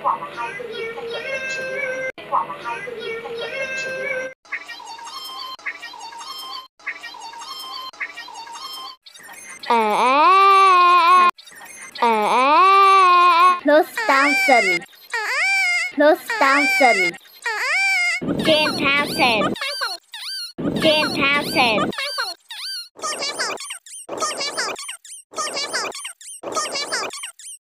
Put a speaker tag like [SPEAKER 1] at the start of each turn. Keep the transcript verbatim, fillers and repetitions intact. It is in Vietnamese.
[SPEAKER 1] quả là hai tư liệu thanh luận luận chủ yếu. Kết quả là hai tư liệu thanh luận luận chủ yếu.
[SPEAKER 2] À à à à Plus thousand. Plus thousand. Ten thousand. Ten thousand.